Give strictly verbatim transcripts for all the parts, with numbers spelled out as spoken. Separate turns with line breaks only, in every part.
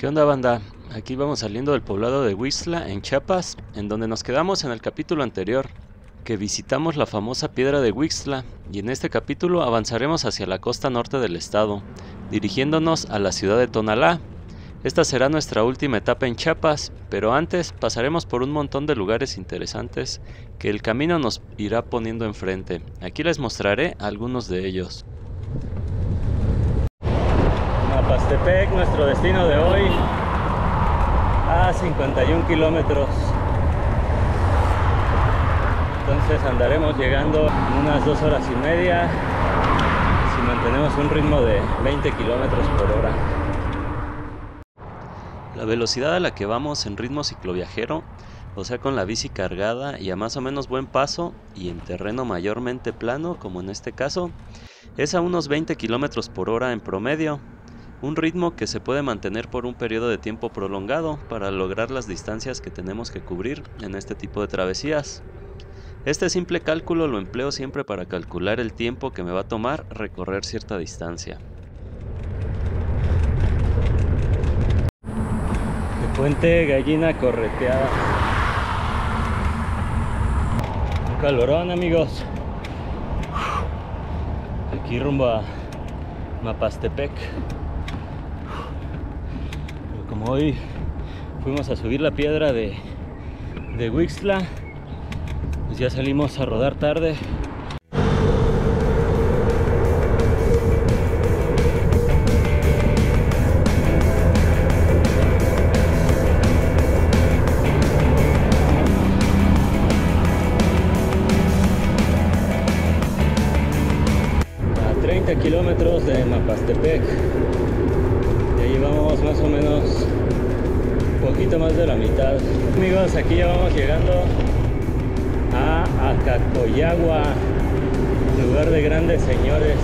¿Qué onda, banda? Aquí vamos saliendo del poblado de Huixtla, en Chiapas, en donde nos quedamos en el capítulo anterior, que visitamos la famosa piedra de Huixtla, y en este capítulo avanzaremos hacia la costa norte del estado, dirigiéndonos a la ciudad de Tonalá. Esta será nuestra última etapa en Chiapas, pero antes pasaremos por un montón de lugares interesantes que el camino nos irá poniendo enfrente. Aquí les mostraré algunos de ellos. Mapastepec, nuestro destino de hoy, a cincuenta y un kilómetros. Entonces andaremos llegando en unas dos horas y media si mantenemos un ritmo de veinte kilómetros por hora. La velocidad a la que vamos en ritmo cicloviajero, o sea con la bici cargada y a más o menos buen paso y en terreno mayormente plano, como en este caso, es a unos veinte kilómetros por hora en promedio. Un ritmo que se puede mantener por un periodo de tiempo prolongado para lograr las distancias que tenemos que cubrir en este tipo de travesías. Este simple cálculo lo empleo siempre para calcular el tiempo que me va a tomar recorrer cierta distancia. El puente Gallina Correteada. Un calorón, amigos. Aquí rumbo a Mapastepec. Como hoy fuimos a subir la piedra de, de Huixtla, pues ya salimos a rodar tarde. A treinta kilómetros de Mapastepec. Ya llevamos más o menos un poquito más de la mitad. Amigos, aquí ya vamos llegando a Acacoyagua, lugar de grandes señores.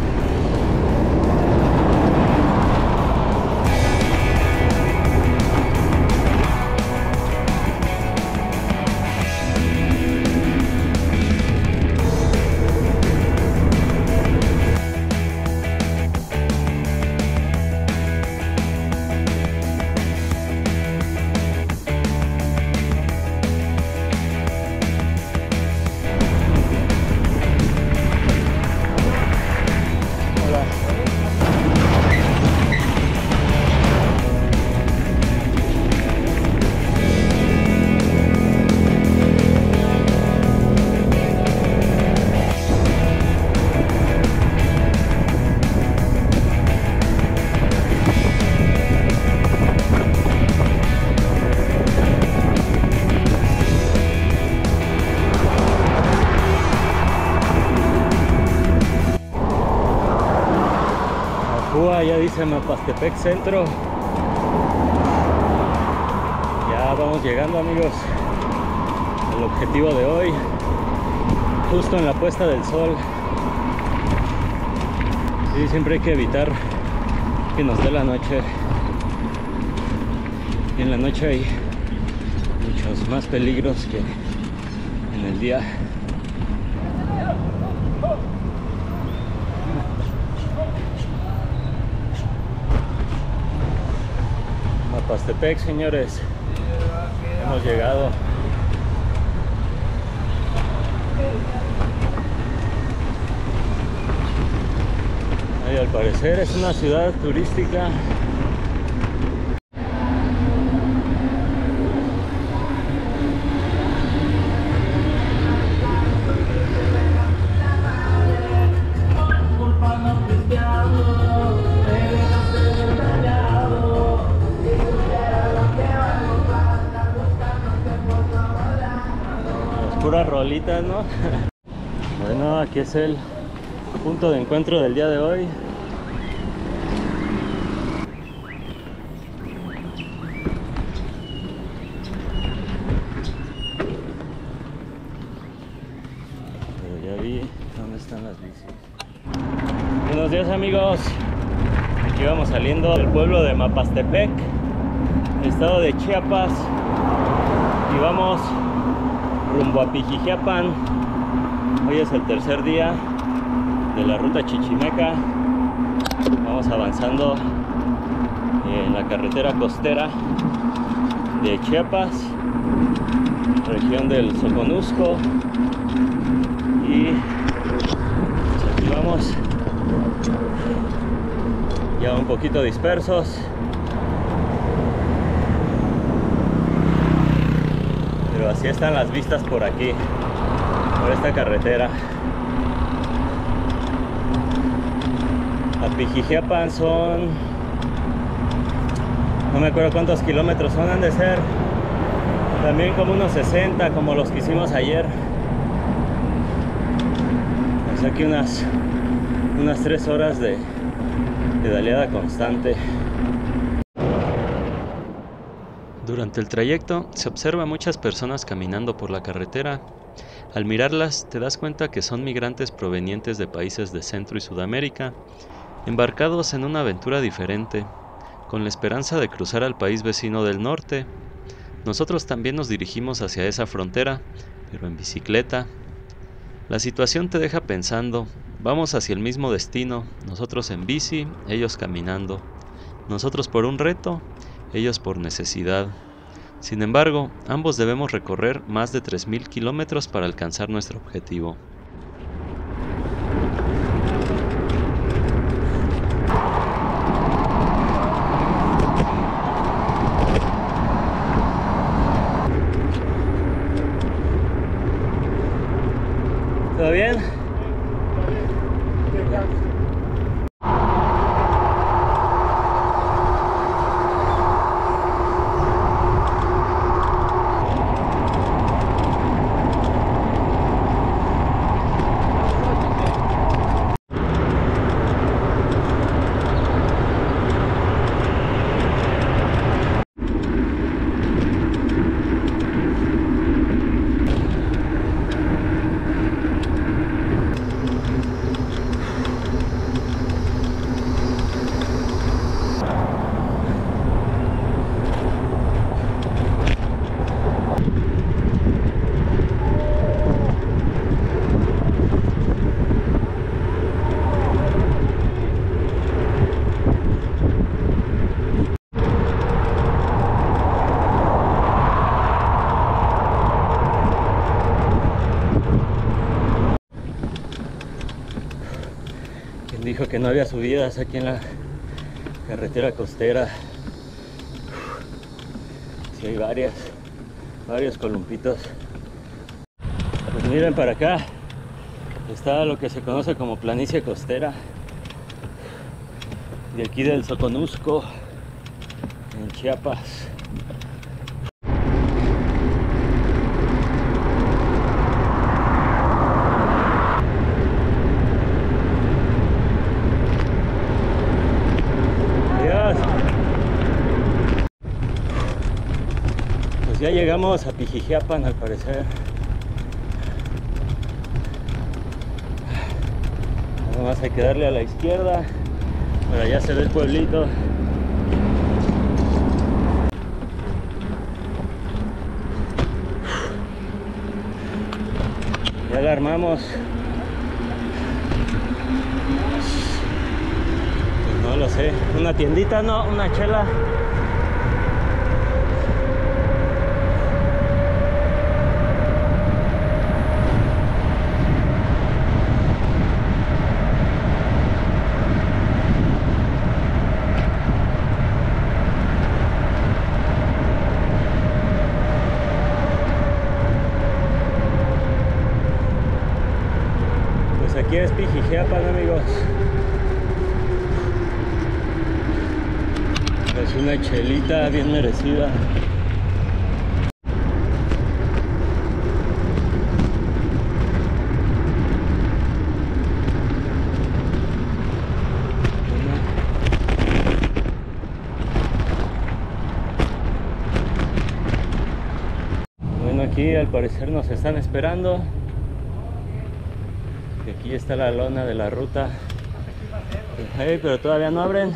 Ya dice Mapastepec Centro. Ya vamos llegando, amigos, al objetivo de hoy, justo en la puesta del sol. Sí, siempre hay que evitar que nos dé la noche. Y en la noche hay muchos más peligros que en el día. Mapastepec, señores, hemos llegado. Y al parecer es una ciudad turística. Puras rolitas, ¿no? Bueno, aquí es el punto de encuentro del día de hoy. Pero ya vi dónde están las bicis. Buenos días, amigos. Aquí vamos saliendo del pueblo de Mapastepec, estado de Chiapas, y vamos rumbo a Pijijiapan. Hoy es el tercer día de la ruta Chichimeca. Vamos avanzando en la carretera costera de Chiapas, región del Soconusco. Y pues aquí vamos, ya un poquito dispersos, pero así están las vistas por aquí, por esta carretera. A Pijijiapan son, no me acuerdo cuántos kilómetros son, han de ser también como unos sesenta, como los que hicimos ayer. Pues aquí unas unas tres horas de pedaleada constante. Durante el trayecto se observa muchas personas caminando por la carretera. Al mirarlas te das cuenta que son migrantes provenientes de países de Centro y Sudamérica, embarcados en una aventura diferente, con la esperanza de cruzar al país vecino del norte. Nosotros también nos dirigimos hacia esa frontera, pero en bicicleta. La situación te deja pensando, vamos hacia el mismo destino, nosotros en bici, ellos caminando. Nosotros por un reto, ellos por necesidad. Sin embargo, ambos debemos recorrer más de tres mil kilómetros para alcanzar nuestro objetivo. ¿Todo bien? Dijo que no había subidas aquí en la carretera costera. Sí hay varias, varios columpitos. Pues miren, para acá está lo que se conoce como planicie costera, de aquí del Soconusco, en Chiapas. Ya llegamos a Pijijiapan, al parecer. Nada más hay que darle a la izquierda, por allá se ve el pueblito. Ya la armamos. Pues no lo sé. Una tiendita, no, una chela. Aquí es Pijijiapan, amigos. Es una chelita bien merecida. Bueno, aquí al parecer nos están esperando. Aquí está la lona de la ruta. Hey, pero todavía no abren.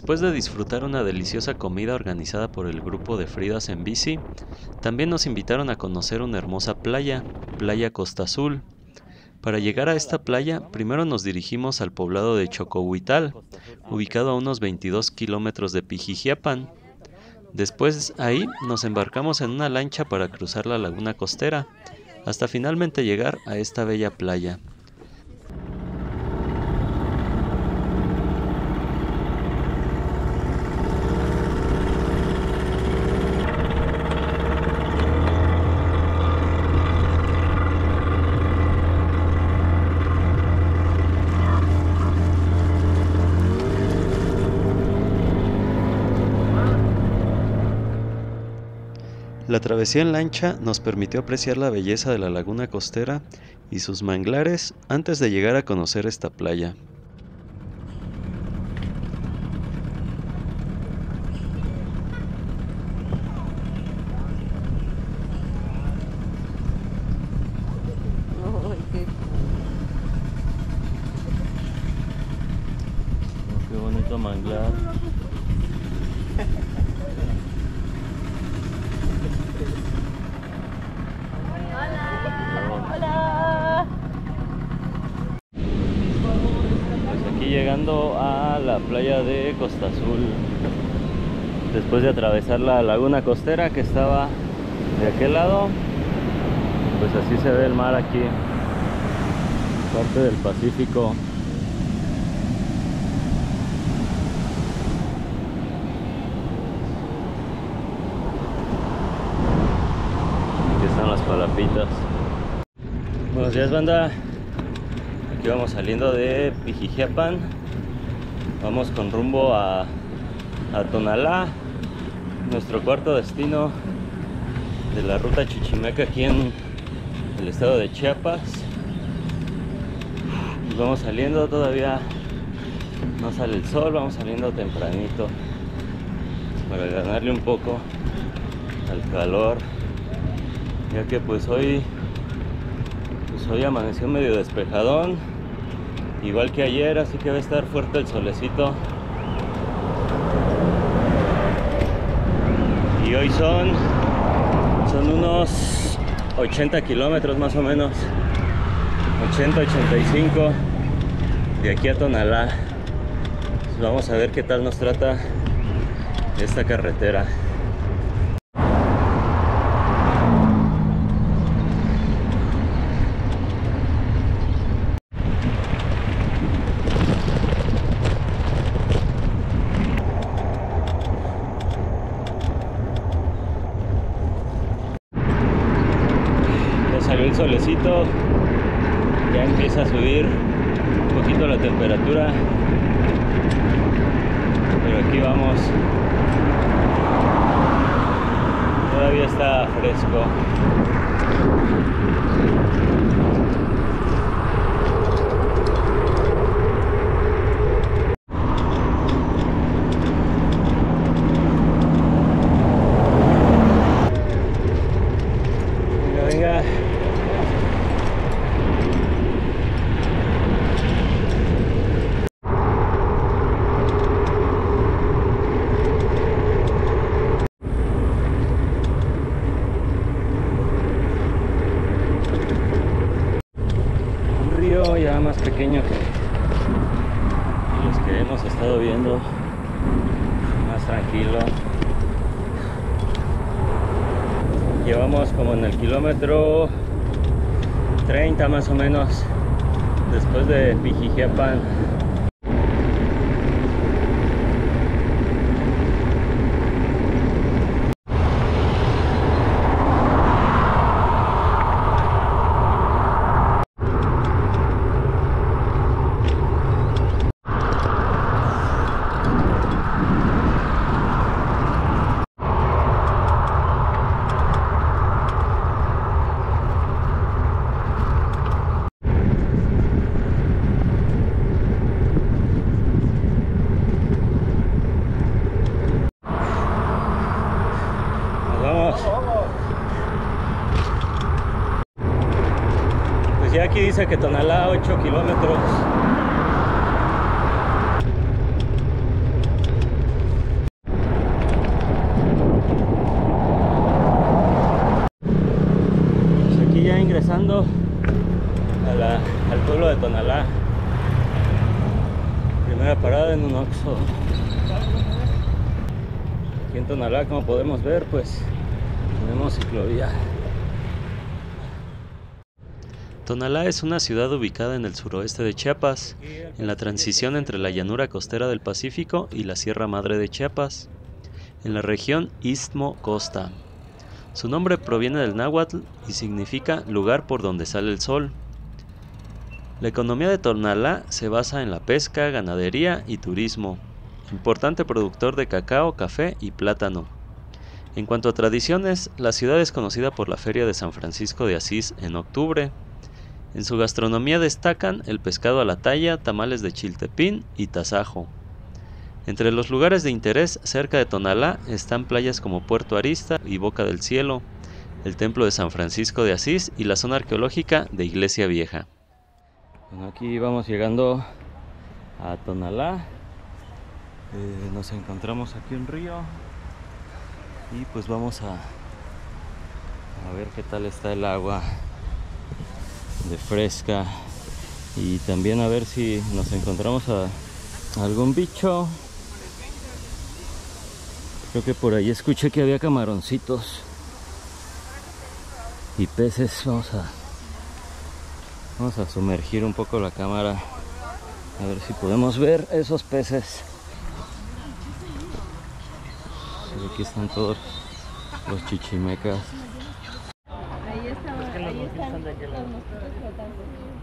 Después de disfrutar una deliciosa comida organizada por el grupo de Fridas en bici, también nos invitaron a conocer una hermosa playa, Playa Costa Azul. Para llegar a esta playa, primero nos dirigimos al poblado de Chocohuital, ubicado a unos veintidós kilómetros de Pijijiapan. Después ahí nos embarcamos en una lancha para cruzar la laguna costera, hasta finalmente llegar a esta bella playa. La travesía en lancha nos permitió apreciar la belleza de la laguna costera y sus manglares antes de llegar a conocer esta playa. Oh, qué bonito manglar. Llegando a la playa de Costa Azul, después de atravesar la laguna costera que estaba de aquel lado, pues así se ve el mar aquí, parte del Pacífico. Aquí están las palapitas. Buenos días, banda. Aquí vamos saliendo de Pijijiapan, vamos con rumbo a, a Tonalá, nuestro cuarto destino de la ruta Chichimeca aquí en el estado de Chiapas. Y vamos saliendo, todavía no sale el sol, vamos saliendo tempranito para ganarle un poco al calor, ya que pues hoy, pues hoy amaneció medio despejadón, igual que ayer, así que va a estar fuerte el solecito. Y hoy son, son unos ochenta kilómetros más o menos, ochenta, ochenta y cinco de aquí a Tonalá. Pues vamos a ver qué tal nos trata esta carretera. El solecito, ya empieza a subir un poquito la temperatura, pero aquí vamos, todavía está fresco. Ya más pequeño que los que hemos estado viendo, más tranquilo. Llevamos como en el kilómetro treinta más o menos después de Pijijiapan. Ya aquí dice que Tonalá ocho kilómetros. llegando a la, al pueblo de Tonalá. Primera parada en un Oxxo. Aquí en Tonalá, como podemos ver, pues tenemos ciclovía. Tonalá es una ciudad ubicada en el suroeste de Chiapas, en la transición entre la llanura costera del Pacífico y la Sierra Madre de Chiapas, en la región Istmo-Costa. Su nombre proviene del náhuatl y significa lugar por donde sale el sol. La economía de Tonalá se basa en la pesca, ganadería y turismo, importante productor de cacao, café y plátano. En cuanto a tradiciones, la ciudad es conocida por la Feria de San Francisco de Asís en octubre. En su gastronomía destacan el pescado a la talla, tamales de chiltepín y tasajo. Entre los lugares de interés cerca de Tonalá están playas como Puerto Arista y Boca del Cielo, el templo de San Francisco de Asís y la zona arqueológica de Iglesia Vieja. Bueno, aquí vamos llegando a Tonalá. Eh, nos encontramos aquí un río y pues vamos a, a ver qué tal está el agua de fresca y también a ver si nos encontramos a, a algún bicho. Creo que por ahí escuché que había camaroncitos y peces. Vamos a vamos a sumergir un poco la cámara a ver si podemos ver esos peces. Aquí están todos los chichimecas.
Ahí están, ahí están los mosquitos flotando.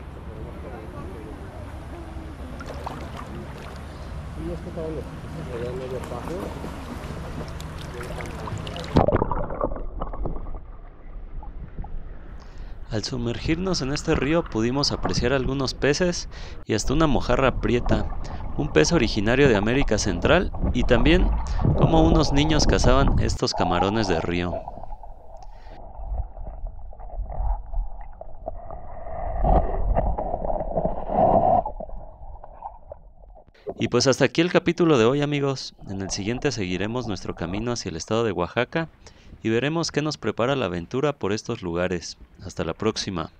Y es que todos los que se medio bajo.
Al sumergirnos en este río pudimos apreciar algunos peces y hasta una mojarra prieta, un pez originario de América Central, y también cómo unos niños cazaban estos camarones de río. Y pues hasta aquí el capítulo de hoy, amigos. En el siguiente seguiremos nuestro camino hacia el estado de Oaxaca y veremos qué nos prepara la aventura por estos lugares. Hasta la próxima.